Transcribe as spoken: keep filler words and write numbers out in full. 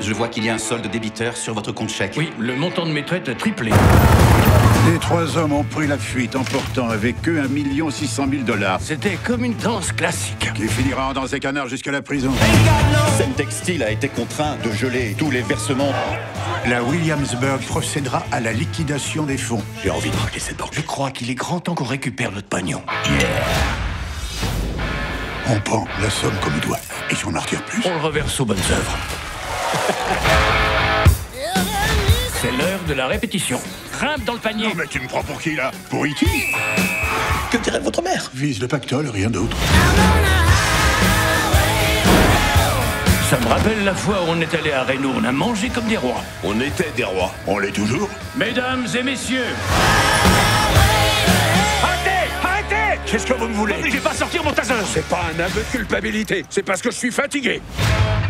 Je vois qu'il y a un solde débiteur sur votre compte chèque. Oui, le montant de mes traites a triplé. Les trois hommes ont pris la fuite, emportant avec eux un million six cent mille dollars. C'était comme une danse classique. Qui finira dans ses canards jusqu'à la prison. Scène Textile a été contraint de geler tous les versements. La Williamsburg procédera à la liquidation des fonds. J'ai envie de braquer cette banque. Je crois qu'il est grand temps qu'on récupère notre pognon. On prend la somme comme il doit. Et si on en retire plus? On le reverse aux bonnes œuvres. C'est l'heure de la répétition. Grimpe dans le panier. Non mais tu me prends pour qui là? Pour E T? Que dirait votre mère? Vise le pactole, rien d'autre. Ça me rappelle la fois où on est allé à Reno. On a mangé comme des rois. On était des rois. On l'est toujours? Mesdames et messieurs. Arrêtez! Arrêtez! Qu'est-ce que vous me voulez? N'obligez pas à sortir mon tasseur. C'est pas un aveu de culpabilité, c'est parce que je suis fatigué.